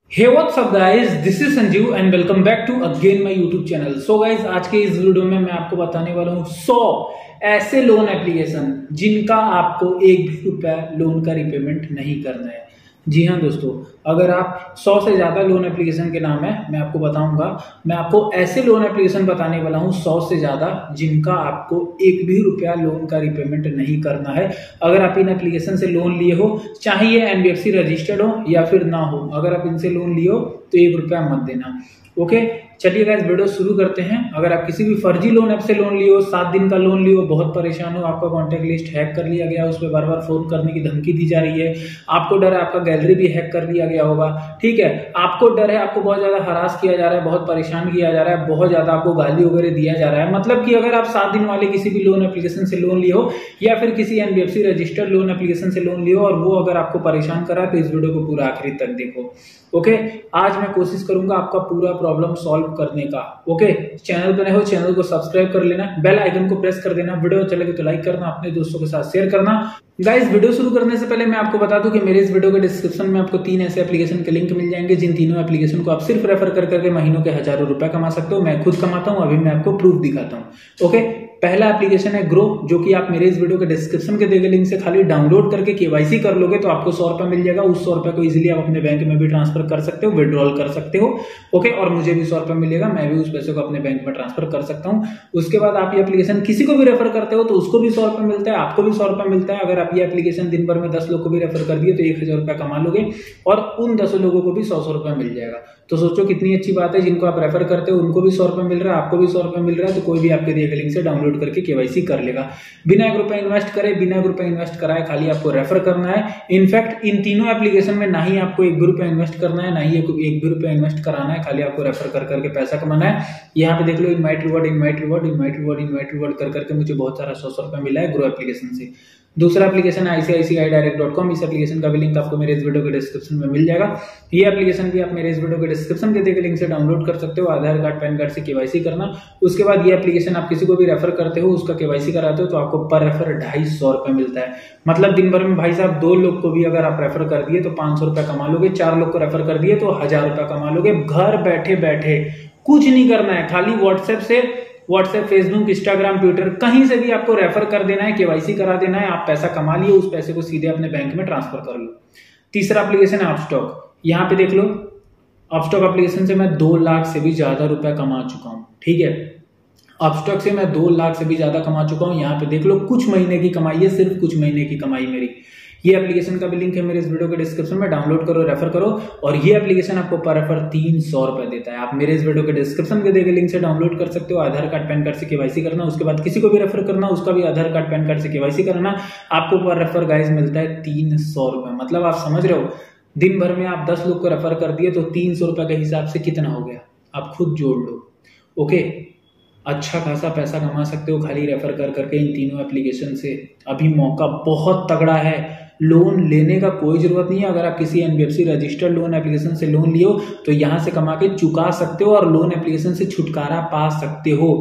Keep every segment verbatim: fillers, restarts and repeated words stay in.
Hey what's up guys, this is Sanjeev and welcome back to again my YouTube channel. So guys, आज के इस video में मैं आपको बताने वाला हूँ सौ ऐसे लोन एप्लीकेशन जिनका आपको एक भी रुपया लोन का रिपेमेंट नहीं करना है। जी हाँ दोस्तों, अगर आप सौ से ज्यादा लोन एप्लीकेशन के नाम है मैं आपको बताऊंगा। मैं आपको ऐसे लोन एप्लीकेशन बताने वाला हूँ सौ से ज्यादा जिनका आपको एक भी रुपया लोन का रिपेमेंट नहीं करना है। अगर आप इन एप्लीकेशन से लोन लिए हो, चाहे ये एनबीएफसी रजिस्टर्ड हो या फिर ना हो, अगर आप इनसे लोन लिए हो तो एक रुपया मत देना। ओके, चलिए गाइस वीडियो शुरू करते हैं। अगर आप किसी भी फर्जी लोन ऐप से लोन लिए हो, सात दिन का लोन लिए हो, बहुत परेशान हो, आपका कॉन्टैक्ट लिस्ट हैक कर लिया गया, उस पर बार बार फोन करने की धमकी दी जा रही है, आपको डर है आपका गैलरी भी हैक कर लिया गया होगा, ठीक है, आपको डर है आपको बहुत ज्यादा हरास किया जा रहा है, बहुत परेशान किया जा रहा है, बहुत ज्यादा आपको गाली वगैरह दिया जा रहा है, मतलब कि अगर आप सात दिन वाले किसी भी लोन एप्लीकेशन से लोन लिए हो या फिर किसी एनबीएफसी रजिस्टर्ड लोन एप्लीकेशन से लोन लिए हो और वो अगर आपको परेशान कर रहा है तो इस वीडियो को पूरा आखिरी तक देखो। ओके, आज मैं कोशिश करूंगा आपका पूरा प्रॉब्लम सॉल्व करने का। ओके, चैनल पर नए हो चैनल को सब्सक्राइब कर लेना, बेल आइकन को प्रेस कर देना, वीडियो अच्छा लगे तो लाइक करना, अपने दोस्तों के साथ शेयर करना। गाइस, वीडियो शुरू करने से पहले मैं आपको बता दूं कि मेरे इस वीडियो के डिस्क्रिप्शन में आपको तीन ऐसे एप्लीकेशन के लिंक मिल जाएंगे जिन तीनों एप्लीकेशन को आप सिर्फ रेफर कर करके महीनों के हजारों रुपए कमा सकते हो। मैं खुद कमाता हूं, अभी मैं आपको प्रूफ दिखाता हूं। ओके, पहला एप्लीकेशन है ग्रो, जो कि आप मेरे इस वीडियो के डिस्क्रिप्शन के दिए गए लिंक से खाली डाउनलोड करके केवाईसी कर लोगे तो आपको सौ रुपए मिल जाएगा। उस सौ रुपए को इजीली आप अपने बैंक में भी ट्रांसफर कर सकते हो, विड्रॉल कर सकते हो। ओके, और मुझे भी सौ रुपए मिलेगा, मैं भी उस पैसे को अपने बैंक में ट्रांसफर कर सकता हूं। उसके बाद आप ये एप्लीकेशन किसी को भी रेफर करते हो तो उसको भी सौ रुपए मिलता है, आपको भी सौ रुपए मिलता है। अगर आप ये एप्लीकेशन दिन भर में दस लोग को भी रेफर कर दिए तो एक हजार रुपया कमा लोगे और उन दस लोगों को भी सौ सौ रुपया मिल जाएगा। तो सोचो कितनी अच्छी बात है, जिनको आप रेफर करते हो उनको भी सौ रुपए मिल रहा है, आपको भी सौ रुपए मिल रहा है, तो कोई भी आपके दिए गए लिंक से डाउनलोड करके केवाईसी कर लेगा। बिना एक रुपए इन्वेस्ट करे, बिना एक रुपए इन्वेस्ट कराए, खाली आपको रेफर करना है। इनफैक्ट इन तीनों एप्लीकेशन में ना ही आपको एक भी रुपया इन्वेस्ट करना है, ना ही एक भी रुपया इन्वेस्ट कराना है, खाली आपको रेफर कर करके पैसा कमाना है। यहाँ पे देख लो, invite reward invite reward invite reward invite reward कर करके मुझे बहुत सारा सौ सौ रुपया मिला है ग्रो एप्लीकेशन से। दूसरा एप्लीकेशन है आईसीआईसीआई डायरेक्ट डॉट कॉम। इस एप्लीकेशन का भी लिंक आपको मेरे इस वीडियो के डिस्क्रिप्शन में मिल जाएगा। ये एप्लीकेशन भी आप मेरे इस वीडियो के डिस्क्रिप्शन के दिए गए लिंक से डाउनलोड कर सकते हो। आधार कार्ड पैन कार्ड से केवाईसी करना, उसके बाद ये एप्लीकेशन आप किसी को भी रेफर करते हो, उसका केवाईसी कराते हो तो आपको पर रेफर ढाई सौ रुपए मिलता है। मतलब दिन भर में भाई साहब दो लोग को भी अगर आप रेफर कर दिए तो पांच सौ रुपया कमा लोगे, चार लोग को रेफर कर दिए तो हजार रुपया कमा लोगे। घर बैठे बैठे कुछ नहीं करना है, खाली व्हाट्सएप से व्हाट्सएप, फेसबुक, इंस्टाग्राम, ट्विटर, कहीं से भी आपको रेफर कर देना है, केवाईसी करा देना है, आप पैसा कमा लिए, उस पैसे को सीधे अपने बैंक में ट्रांसफर कर लो। तीसरा एप्लीकेशन है अपस्टॉक। यहाँ पे देख लो, अपस्टॉक एप्लीकेशन से मैं दो लाख से भी ज्यादा रुपया कमा चुका हूँ। ठीक है, अपस्टॉक से मैं दो लाख से भी ज्यादा कमा चुका हूँ। यहाँ पे देख लो, कुछ महीने की कमाई है, सिर्फ कुछ महीने की कमाई मेरी। ये एप्लीकेशन का भी लिंक है मेरे इस वीडियो के डिस्क्रिप्शन में, डाउनलोड करो, रेफर करो। और ये एप्लीकेशन आपको पर रेफर तीन सौ रुपए देता है। आप मेरे इस वीडियो के डिस्क्रिप्शन के दिए गए लिंक से डाउनलोड कर सकते हो। आधार कार्ड पैन कार्ड से केवाईसी करना, उसके बाद किसी को भी रेफर करना, उसका भी आधार कार्ड पैन कार्ड से केवाईसी करना, आपको पर रेफर गाइस मिलता है तीन सौ रुपए। मतलब आप समझ रहे हो, दिन भर में आप दस लोग को रेफर कर दिए तो तीन सौ रुपए के हिसाब से कितना हो गया, आप खुद जोड़ लो। ओके, अच्छा खासा पैसा कमा सकते हो खाली रेफर कर करके इन तीनों एप्लीकेशन से। अभी मौका बहुत तगड़ा है, लोन लेने का कोई जरूरत नहीं है। अगर आप किसी एनबीएफसी रजिस्टर्ड लोन एप्लीकेशन से लोन लियो तो यहां से कमा के चुका सकते हो और लोन एप्लीकेशन से छुटकारा पा सकते हो।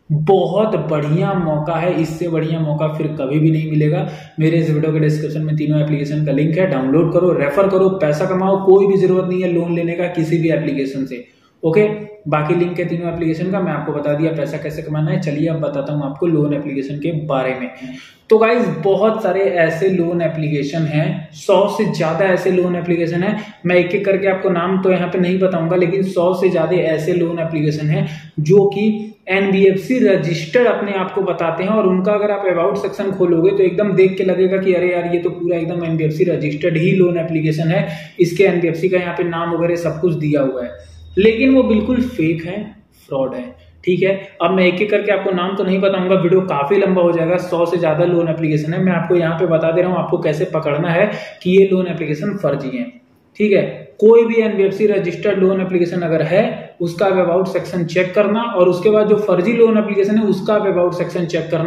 बहुत बढ़िया मौका है, इससे बढ़िया मौका फिर कभी भी नहीं मिलेगा। मेरे इस वीडियो के डिस्क्रिप्शन में तीनों एप्लीकेशन का लिंक है, डाउनलोड करो, रेफर करो, पैसा कमाओ। कोई भी जरूरत नहीं है लोन लेने का किसी भी एप्लीकेशन से। ओके, बाकी लिंक है तीनों एप्लीकेशन का, मैं आपको बता दिया पैसा कैसे कमाना है। चलिए अब बताता हूं आपको लोन एप्लीकेशन के बारे में। तो गाइज, बहुत सारे ऐसे लोन एप्लीकेशन हैं, सौ से ज्यादा ऐसे लोन एप्लीकेशन हैं। मैं एक एक करके आपको नाम तो यहाँ पे नहीं बताऊंगा, लेकिन सौ से ज्यादा ऐसे लोन एप्लीकेशन हैं जो कि एनबीएफसी रजिस्टर्ड अपने आप को बताते हैं। और उनका अगर आप अबाउट सेक्शन खोलोगे तो एकदम देख के लगेगा कि अरे यार ये तो पूरा एकदम एनबीएफसी रजिस्टर्ड ही लोन एप्लीकेशन है, इसके एनबीएफसी का यहाँ पे नाम वगैरह सब कुछ दिया हुआ है, लेकिन वो बिल्कुल फेक है, फ्रॉड है। ठीक है, अब मैं एक एक करके आपको नाम तो नहीं बताऊंगा, वीडियो काफी लंबा हो जाएगा। सौ से ज्यादा लोन एप्लीकेशन है, मैं आपको यहाँ पे बता दे रहा हूँ आपको कैसे पकड़ना है कि ये लोन एप्लीकेशन फर्जी है। ठीक है, कोई भी एनबीएफसी रजिस्टर्ड लोन एप्लीकेशन अगर है उसका अबाउट सेक्शन चेक करना, और उसके बाद जो फर्जी लोन एप्लीकेशन है उसका अबाउट सेक्शन चेक करना।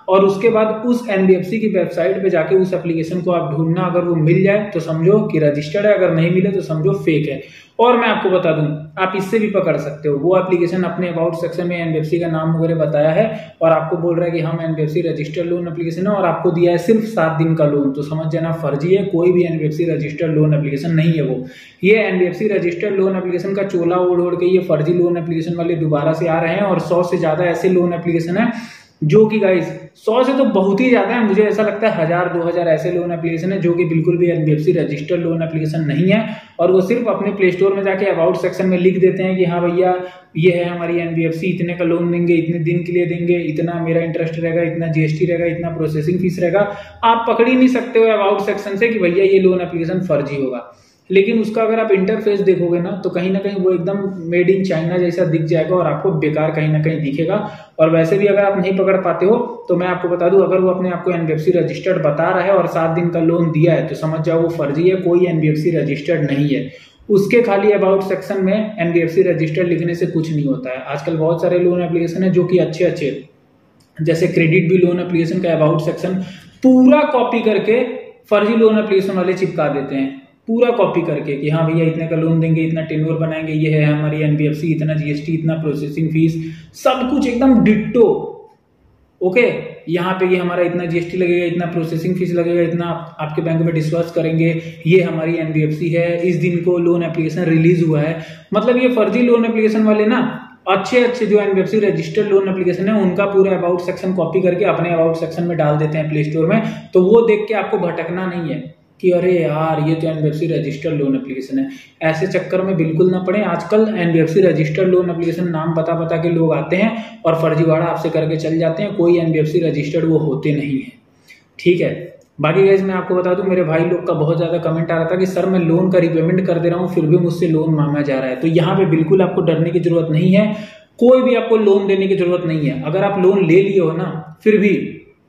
और उसके बाद उस एनबीएफसी की वेबसाइट पे जाके उस एप्लीकेशन को आप ढूंढना, अगर वो मिल जाए तो समझो कि रजिस्टर्ड है, अगर नहीं मिले तो समझो फेक है। और मैं आपको बता दूं, आप इससे भी पकड़ सकते हो, वो एप्लीकेशन अपने अबाउट सेक्शन में एनबीएफसी का नाम वगैरह बताया है और आपको बोल रहा है कि हम एनबीएफसी रजिस्टर्ड लोन एप्लीकेशन है और आपको दिया है सिर्फ सात दिन का लोन, तो समझ जाना फर्जी है, कोई भी एनबीएफसी रजिस्टर्ड लोन एप्लीकेशन नहीं है वो। ये एनबीएफसी रजिस्टर्ड लोन एप्लीकेशन का चोला ओढ़ ओढ़ के ये फर्जी लोन एप्लीकेशन वाले दोबारा से आ रहे हैं और सौ से ज्यादा ऐसे लोन एप्लीकेशन है जो कि गाइस सौ से तो बहुत ही ज्यादा है, मुझे ऐसा लगता है हजार दो हजार ऐसे लोन एप्लीकेशन है जो कि बिल्कुल भी एनबीएफसी रजिस्टर्ड लोन एप्लीकेशन नहीं है और वो सिर्फ अपने प्ले स्टोर में जाके अबाउट सेक्शन में लिख देते हैं कि हाँ भैया ये है हमारी एनबीएफसी, इतने का लोन देंगे, इतने दिन के लिए देंगे, इतना मेरा इंटरेस्ट रहेगा, इतना जीएसटी रहेगा, इतना प्रोसेसिंग फीस रहेगा। आप पकड़ ही नहीं सकते हो अबाउट सेक्शन से कि भैया ये लोन एप्लीकेशन फर्जी होगा। लेकिन उसका अगर आप इंटरफेस देखोगे ना तो कहीं ना कहीं वो एकदम मेड इन चाइना जैसा दिख जाएगा और आपको बेकार कहीं ना कहीं दिखेगा। और वैसे भी अगर आप नहीं पकड़ पाते हो तो मैं आपको बता दूं, अगर वो अपने आप को एनबीएफसी रजिस्टर्ड बता रहा है और सात दिन का लोन दिया है तो समझ जाओ वो फर्जी है, कोई एनबीएफसी रजिस्टर्ड नहीं है। उसके खाली अबाउट सेक्शन में एनबीएफसी रजिस्टर्ड लिखने से कुछ नहीं होता है। आजकल बहुत सारे लोन एप्लीकेशन है जो कि अच्छे अच्छे, जैसे क्रेडिट भी लोन एप्लीकेशन का अबाउट सेक्शन पूरा कॉपी करके फर्जी लोन एप्लीकेशन वाले चिपका देते हैं, पूरा कॉपी करके कि हाँ भैया इतने का लोन देंगे, इतना टेन्योर बनाएंगे, ये है हमारी एनबीएफसी, इतना जीएसटी, इतना प्रोसेसिंग फीस, सब कुछ एकदम डिट्टो। ओके, यहाँ पे ये हमारा इतना जीएसटी लगेगा, इतना प्रोसेसिंग फीस लगेगा, इतना आप, आपके बैंक में डिस्बर्स करेंगे, ये हमारी एनबीएफसी है, इस दिन को लोन एप्लीकेशन रिलीज हुआ है। मतलब ये फर्जी लोन एप्लीकेशन वाले ना अच्छे अच्छे जो एनबीएफसी रजिस्टर्ड लोन एप्लीकेशन है उनका पूरा अबाउट सेक्शन कॉपी करके अपने अबाउट सेक्शन में डाल देते हैं प्ले स्टोर में, तो वो देख के आपको भटकना नहीं है कि अरे यार ये तो एनबीएफसी रजिस्टर्ड लोन एप्लीकेशन है। ऐसे चक्कर में बिल्कुल ना पड़े। आजकल एनबीएफसी रजिस्टर्ड लोन एप्लीकेशन नाम बता बता के लोग आते हैं और फर्जीवाड़ा आपसे करके चल जाते हैं, कोई एनबीएफसी रजिस्टर्ड वो होते नहीं है। ठीक है, बाकी गाइस मैं आपको बता दूं, मेरे भाई लोग का बहुत ज्यादा कमेंट आ रहा था कि सर मैं लोन का रिपेमेंट कर दे रहा हूं फिर भी मुझसे लोन मांगा जा रहा है। तो यहाँ पे बिल्कुल आपको डरने की जरूरत नहीं है, कोई भी आपको लोन देने की जरूरत नहीं है। अगर आप लोन ले लिए हो ना, फिर भी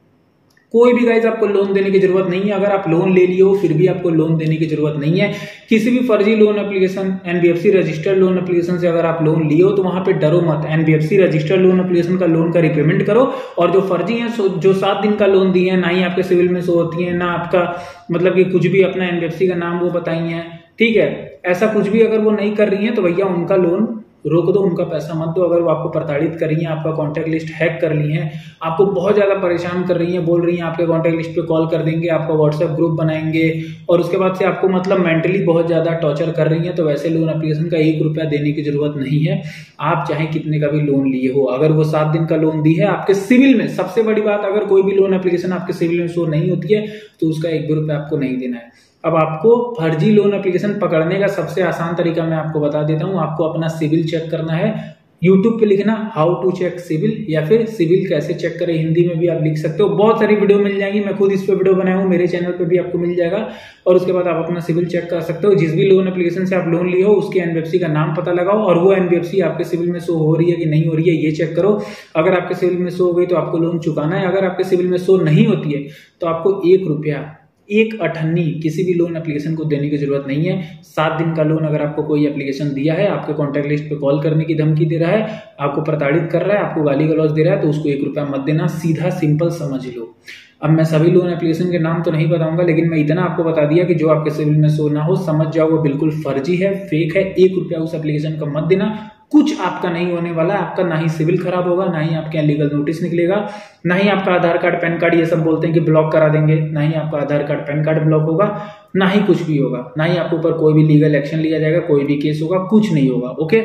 कोई भी गाइज आपको लोन देने की जरूरत नहीं है। अगर आप लोन ले लिए हो फिर भी आपको लोन देने की जरूरत नहीं है। किसी भी फर्जी loan application, NBFC registered loan application से अगर आप लोन लिए हो तो वहां पे डरो मत। एनबीएफसी रजिस्टर्ड लोन एप्लीकेशन का लोन का रिपेमेंट करो और जो फर्जी है, जो सात दिन का लोन दिए हैं, ना ही आपके सिविल में शो होती है, ना आपका मतलब कि कुछ भी अपना एनबीएफसी का नाम वो बताई है, ठीक है, ऐसा कुछ भी अगर वो नहीं कर रही है तो भैया उनका लोन रोक दो, उनका पैसा मत दो। अगर वो आपको प्रताड़ित कर रही है, आपका कॉन्टैक्ट लिस्ट हैक कर ली है, आपको बहुत ज्यादा परेशान कर रही है, बोल रही है आपके कॉन्टैक्ट लिस्ट पे कॉल कर देंगे, आपका व्हाट्सएप ग्रुप बनाएंगे और उसके बाद से आपको मतलब मेंटली बहुत ज्यादा टॉर्चर कर रही है, तो वैसे लोन एप्लीकेशन का एक रुपया देने की जरूरत नहीं है। आप चाहे कितने का भी लोन लिए हो, अगर वो सात दिन का लोन दी है आपके सिविल में, सबसे बड़ी बात, अगर कोई भी लोन एप्लीकेशन आपके सिविल में शो नहीं होती है तो उसका एक भी रुपया आपको नहीं देना है। अब आपको फर्जी लोन एप्लीकेशन पकड़ने का सबसे आसान तरीका मैं आपको बता देता हूं। आपको अपना सिविल चेक करना है। यूट्यूब पे लिखना हाउ टू चेक सिविल या फिर सिविल कैसे चेक करें, हिंदी में भी आप लिख सकते हो। बहुत सारी वीडियो मिल जाएंगी, मैं खुद इस पे वीडियो बनाया हूँ, मेरे चैनल पे भी आपको मिल जाएगा। और उसके बाद आप अपना सिविल चेक कर सकते हो। जिस भी लोन एप्लीकेशन से आप लोन लिए हो उसके एनबीएफसी का नाम पता लगाओ और वो एनबीएफसी आपके सिविल में शो हो रही है कि नहीं हो रही है ये चेक करो। अगर आपके सिविल में शो हो गई तो आपको लोन चुकाना है। अगर आपके सिविल में शो नहीं होती है तो आपको एक रुपया एक अठन्नी किसी भी लोन एप्लीकेशन को देने की जरूरत नहीं है। सात दिन का लोन अगर आपको कोई एप्लीकेशन दिया है, आपके कॉन्टैक्ट लिस्ट पे कॉल करने की धमकी दे रहा है, आपको प्रताड़ित कर रहा है, आपको गाली गलौज दे रहा है, तो उसको एक रुपया मत देना। सीधा सिंपल समझ लो। अब मैं सभी लोन एप्लीकेशन के नाम तो नहीं बताऊंगा, लेकिन मैं इतना आपको बता दिया कि जो आपके सिविल में शो ना हो, समझ जाओ वो बिल्कुल फर्जी है, फेक है। एक रुपया उस एप्लीकेशन का मत देना। कुछ आपका नहीं होने वाला है। आपका ना ही सिविल खराब होगा, ना ही आपके यहाँ लीगल नोटिस निकलेगा, ना ही आपका आधार कार्ड पैन कार्ड ये सब बोलते हैं कि ब्लॉक करा देंगे, ना ही आपका Aadhaar card PAN card block होगा, ना ही कुछ भी होगा, ना ही आपके ऊपर कोई भी लीगल एक्शन लिया जाएगा, कोई भी केस होगा, कुछ नहीं होगा। ओके,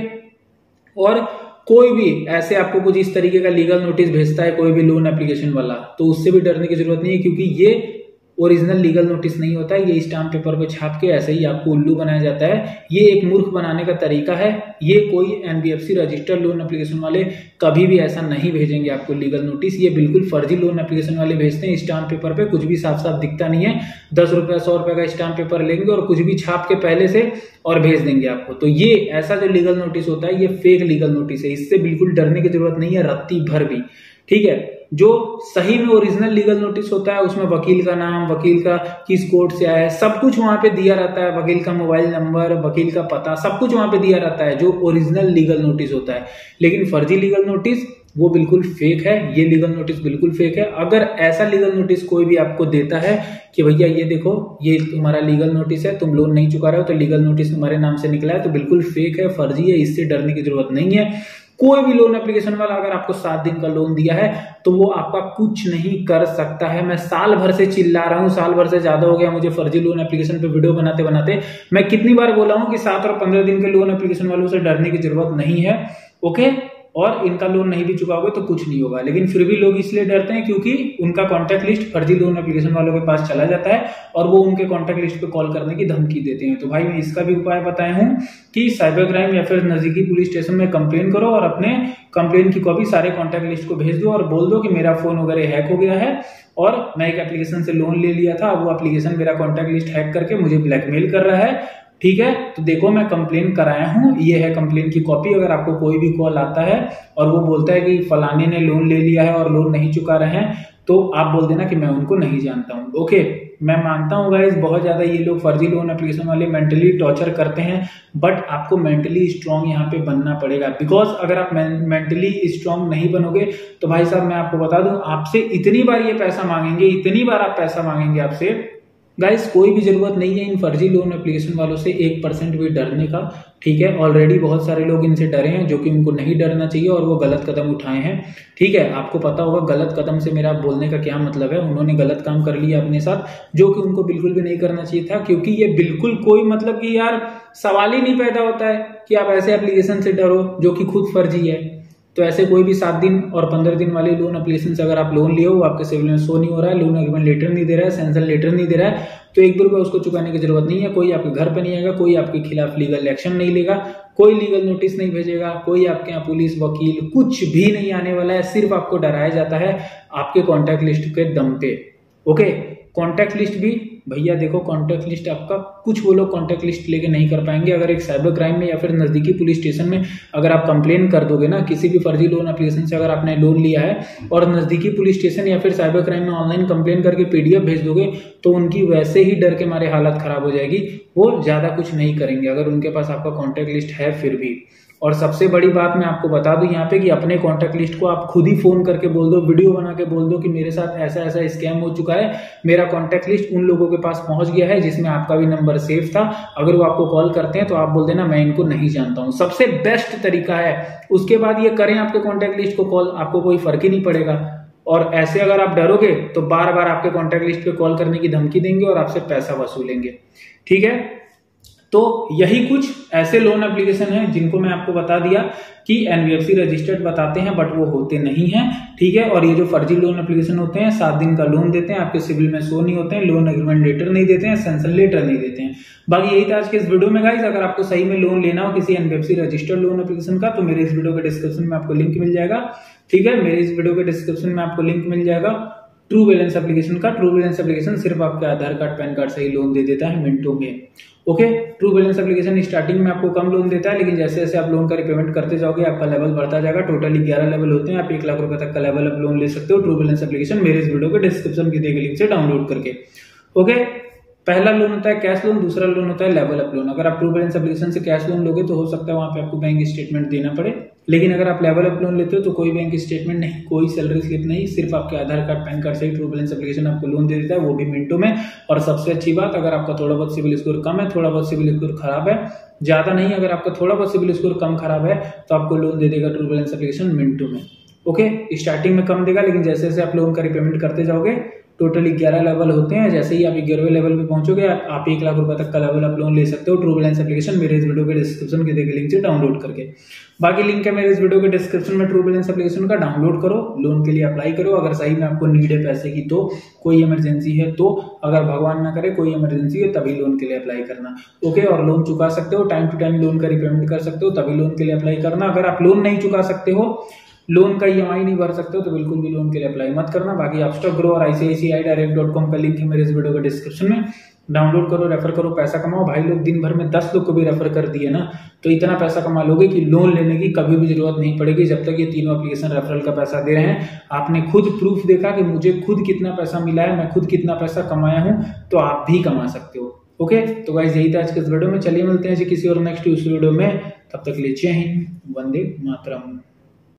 और कोई भी ऐसे आपको कुछ इस तरीके का लीगल नोटिस भेजता है कोई भी लोन एप्लीकेशन वाला, तो उससे भी डरने की जरूरत नहीं है, क्योंकि ये ओरिजिनल लीगल नोटिस नहीं होता है। ये स्टाम्प पेपर पे छाप के ऐसे ही आपको उल्लू बनाया जाता है। ये एक मूर्ख बनाने का तरीका है। ये कोई एनबीएफसी रजिस्टर्ड लोन एप्लीकेशन वाले कभी भी ऐसा नहीं भेजेंगे आपको लीगल नोटिस। ये बिल्कुल फर्जी लोन एप्लीकेशन वाले भेजते हैं। स्टाम्प पेपर पे कुछ भी साफ साफ दिखता नहीं है। दस रुपया सौ रुपए का स्टाम्प पेपर लेंगे और कुछ भी छाप के पहले से और भेज देंगे आपको। तो ये ऐसा जो लीगल नोटिस होता है ये फेक लीगल नोटिस है। इससे बिल्कुल डरने की जरूरत नहीं है रत्ती भर भी। ठीक है, जो सही में ओरिजिनल लीगल नोटिस होता है उसमें वकील का नाम, वकील का किस कोर्ट से आया है, सब कुछ वहां पे दिया रहता है। वकील का मोबाइल नंबर, वकील का पता, सब कुछ वहां पे दिया रहता है, जो ओरिजिनल लीगल नोटिस होता है। लेकिन फर्जी लीगल नोटिस वो बिल्कुल फेक है। ये लीगल नोटिस बिल्कुल फेक है। अगर ऐसा लीगल नोटिस कोई भी आपको देता है कि भैया ये देखो ये तुम्हारा लीगल नोटिस है, तुम लोन नहीं चुका रहे हो तो लीगल नोटिस तुम्हारे नाम से निकला है, तो बिल्कुल फेक है, फर्जी है, इससे डरने की जरूरत नहीं है। कोई भी लोन एप्लीकेशन वाला अगर आपको सात दिन का लोन दिया है तो वो आपका कुछ नहीं कर सकता है। मैं साल भर से चिल्ला रहा हूं, साल भर से ज्यादा हो गया मुझे फर्जी लोन एप्लीकेशन पे वीडियो बनाते बनाते। मैं कितनी बार बोला हूं कि सात और पंद्रह दिन के लोन एप्लीकेशन वालों से डरने की जरूरत नहीं है। ओके, और इनका लोन नहीं भी चुकाओगे तो कुछ नहीं होगा, लेकिन फिर भी लोग इसलिए डरते हैं क्योंकि उनका कॉन्टैक्ट लिस्ट फर्जी लोन एप्लीकेशन वालों के पास चला जाता है और वो उनके कॉन्टैक्ट लिस्ट पे कॉल करने की धमकी देते हैं। तो भाई मैं इसका भी उपाय बताया हूं कि साइबर क्राइम या फिर नजदीकी पुलिस स्टेशन में कंप्लेन करो और अपने कंप्लेन की कॉपी सारे कॉन्टैक्ट लिस्ट को भेज दो और बोल दो कि मेरा फोन वगैरह हैक हो गया है और मैं एक एप्लीकेशन से लोन ले लिया था, वो एप्लीकेशन मेरा कॉन्टैक्ट लिस्ट हैक करके मुझे ब्लैकमेल कर रहा है। ठीक है, तो देखो मैं कंप्लेन कराया हूं, ये है कंप्लेन की कॉपी। अगर आपको कोई भी कॉल आता है और वो बोलता है कि फलाने ने लोन ले लिया है और लोन नहीं चुका रहे हैं, तो आप बोल देना कि मैं उनको नहीं जानता हूं। ओके, मैं मानता हूं गाइस बहुत ज्यादा ये लोग फर्जी लोन एप्लीकेशन वाले मेंटली टॉर्चर करते हैं, बट आपको मेंटली स्ट्रांग यहाँ पे बनना पड़ेगा। बिकॉज अगर आप मेंटली स्ट्रांग नहीं बनोगे तो भाई साहब मैं आपको बता दूं, आपसे इतनी बार ये पैसा मांगेंगे, इतनी बार आप पैसा मांगेंगे आपसे। गाइस कोई भी जरूरत नहीं है इन फर्जी लोन एप्लीकेशन वालों से एक परसेंट भी डरने का। ठीक है, ऑलरेडी बहुत सारे लोग इनसे डरे हैं जो कि उनको नहीं डरना चाहिए और वो गलत कदम उठाए हैं। ठीक है, आपको पता होगा गलत कदम से मेरा बोलने का क्या मतलब है। उन्होंने गलत काम कर लिया अपने साथ जो कि उनको बिल्कुल भी नहीं करना चाहिए था, क्योंकि ये बिल्कुल कोई मतलब कि यार सवाल ही नहीं पैदा होता है कि आप ऐसे एप्लीकेशन से डरो जो कि खुद फर्जी है। तो ऐसे कोई भी सात दिन और पंद्रह दिन वाले लोन एप्लीकेशन से अगर आप लोन लिए हो, आपके सिविल में शो नहीं हो रहा है, लोन एग्रीमेंट लेटर नहीं दे रहा है, सैंक्शन लेटर नहीं दे रहा है, तो एक भी रुपया उसको चुकाने की जरूरत नहीं है। कोई आपके घर पे नहीं आएगा, कोई आपके खिलाफ लीगल एक्शन नहीं लेगा, कोई लीगल नोटिस नहीं भेजेगा, कोई आपके यहाँ पुलिस वकील कुछ भी नहीं आने वाला है। सिर्फ आपको डराया जाता है आपके कॉन्टैक्ट लिस्ट के दम पे। ओके, कॉन्टैक्ट लिस्ट भी भैया देखो, कॉन्टैक्ट लिस्ट आपका कुछ वो लोग कॉन्टैक्ट लिस्ट लेके नहीं कर पाएंगे। अगर एक साइबर क्राइम में या फिर नजदीकी पुलिस स्टेशन में अगर आप कंप्लेन कर दोगे ना किसी भी फर्जी लोन एप्लीकेशन से, अगर आपने लोन लिया है और नजदीकी पुलिस स्टेशन या फिर साइबर क्राइम में ऑनलाइन कंप्लेन करके पीडीएफ भेज दोगे, तो उनकी वैसे ही डर के मारे हालत खराब हो जाएगी। वो ज्यादा कुछ नहीं करेंगे अगर उनके पास आपका कॉन्टैक्ट लिस्ट है फिर भी। और सबसे बड़ी बात मैं आपको बता दूं यहाँ पे कि अपने कॉन्टैक्ट लिस्ट को आप खुद ही फोन करके बोल दो, वीडियो बना के बोल दो कि मेरे साथ ऐसा ऐसा स्कैम हो चुका है, मेरा कॉन्टैक्ट लिस्ट उन लोगों के पास पहुंच गया है जिसमें आपका भी नंबर सेव था। अगर वो आपको कॉल करते हैं तो आप बोल देना मैं इनको नहीं जानता हूं। सबसे बेस्ट तरीका है। उसके बाद ये करें आपके कॉन्टैक्ट लिस्ट को कॉल, आपको कोई फर्क ही नहीं पड़ेगा। और ऐसे अगर आप डरोगे तो बार बार आपके कॉन्टैक्ट लिस्ट पे कॉल करने की धमकी देंगे और आपसे पैसा वसूलेंगे। ठीक है, तो यही कुछ ऐसे लोन एप्लीकेशन हैं जिनको मैं आपको बता दिया कि एनबीएफसी रजिस्टर्ड बताते हैं बट वो होते नहीं हैं। ठीक है, और ये जो फर्जी लोन एप्लीकेशन होते हैं सात दिन का लोन देते हैं, आपके सिविल में शो नहीं होते हैं, लोन एग्रीमेंट लेटर नहीं देते हैं, सैंक्शन लेटर नहीं देते हैं। बाकी यही था आज के इस वीडियो में गाइस। अगर आपको सही में लोन लेना हो किसी एनबीएफसी रजिस्टर्ड लोन एप्लीकेशन का तो मेरे इस वीडियो के डिस्क्रिप्शन में आपको लिंक मिल जाएगा। ठीक है, मेरे इस वीडियो के डिस्क्रिप्शन में आपको लिंक मिल जाएगा ट्रू बैलेंस एप्लीकेशन का। ट्रू बैलेंस एप्लीकेशन सिर्फ आपके आधार कार्ड पैन कार्ड से ही लोन दे देता है मिनटों में। Okay, true balance application starting में आपको कम लोन देता है, लेकिन जैसे जैसे आप लोन का रिपेमेंट करते जाओगे आपका लेवल बढ़ता जाएगा। टोटली ग्यारह लेवल होते हैं, आप एक लाख रुपए तक का लेवल अप लोन ले सकते हो ट्रू बैलेंस एप्लीकेशन मेरे इस वीडियो के डिस्क्रिप्शन की दी गई लिंक से डाउनलोड करके। ओके, पहला लोन होता है कैश लोन, दूसरा लोन होता है लेवल अप लोन। अगर आप ट्रू बैलेंस एप्लीकेशन से कैश लोन लोगे तो हो सकता है वहां पे आपको बैंक स्टेटमेंट देना पड़े, लेकिन अगर आप लेवल अप लोन लेते हो तो कोई बैंक स्टेटमेंट नहीं, कोई सैलरी स्लिप नहीं, सिर्फ आपके आधार कार्ड पैन कार्ड से ही ट्रू बैलेंस एप्लीकेशन आपको लोन दे देता है, वो भी मिनटों में। और सबसे अच्छी बात, अगर आपका थोड़ा बहुत सिविल स्कोर कम है, थोड़ा बहुत सिविल स्कोर खराब है, ज्यादा नहीं, अगर आपका थोड़ा बहुत सिविल स्कोर कम खराब है तो आपको लोन दे देगा ट्रू बैलेंस एप्लीकेशन मिनटों में। ओके, स्टार्टिंग में कम देगा, लेकिन जैसे जैसे आप लोन का रिपेमेंट करते जाओगे टोटली ग्यारह लेवल होते हैं, जैसे ही आप ग्यारहवें लेवल पे पहुंचोगे आप एक लाख रुपए तक का लेवल आप लोन ले सकते हो ट्रू बैलेंस एप्लीकेशन मेरे इस वीडियो के डिस्क्रिप्शन के दी गई लिंक से डाउनलोड करके। बाकी लिंक है मेरे इस वीडियो के डिस्क्रिप्शन में, ट्रू बैलेंस एप्लीकेशन का डाउनलोड करो, लोन के लिए अप्लाई करो। अगर सही में आपको नीड है पैसे की, तो कोई इमरजेंसी है तो, अगर भगवान ना करे कोई इमरजेंसी है तभी लोन के लिए अप्लाई करना। ओके, और लोन चुका सकते हो, टाइम टू टाइम लोन का रिपेमेंट कर सकते हो, तभी लोन के लिए अप्लाई करना। अगर आप लोन नहीं चुका सकते हो, लोन का ईएमआई नहीं भर सकते हो, तो बिल्कुल भी लोन के लिए अप्लाई मत करना। बाकी अपस्टॉक ग्रो और आईसीआईसीआई डायरेक्ट डॉट कॉम का लिंक है मेरे इस वीडियो के डिस्क्रिप्शन में, डाउनलोड करो, रेफर करो, पैसा कमाओ। भाई लोग दिन भर में दस लोग को भी रेफर कर दिए ना तो इतना पैसा कमा लोगे कि लोन लेने की कभी भी जरूरत नहीं पड़ेगी, जब तक ये तीनों एप्लीकेशन रेफरल का पैसा दे रहे हैं। आपने खुद प्रूफ देखा कि मुझे खुद कितना पैसा मिला है, मैं खुद कितना पैसा कमाया हूं, तो आप भी कमा सकते हो। ओके, तो गाइस यही था आज के इस वीडियो में। चलिए मिलते हैं जी किसी और नेक्स्ट वीडियो में, तब तक के लिए जय हिंद, वंदे मातरम।